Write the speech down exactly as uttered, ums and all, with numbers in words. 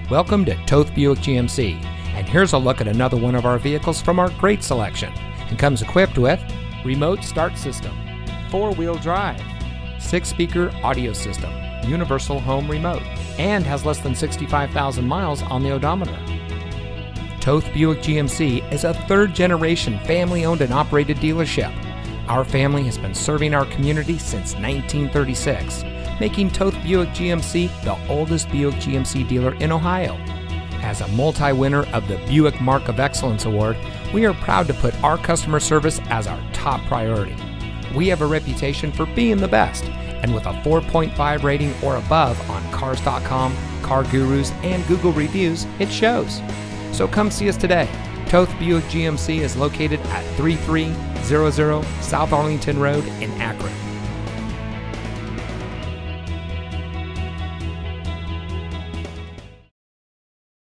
Welcome to Toth Buick G M C, and here's a look at another one of our vehicles from our great selection. It comes equipped with remote start system, four-wheel drive, six-speaker audio system, universal home remote, and has less than sixty-five thousand miles on the odometer. Toth Buick G M C is a third-generation family-owned and operated dealership. Our family has been serving our community since nineteen thirty-six, making Toth Buick G M C the oldest Buick G M C dealer in Ohio. As a multi-winner of the Buick Mark of Excellence Award, we are proud to put our customer service as our top priority. We have a reputation for being the best, and with a four point five rating or above on Cars dot com, Car Gurus, and Google reviews, it shows. So come see us today. Toth Buick G M C is located at thirty-three hundred South Arlington Road in Akron.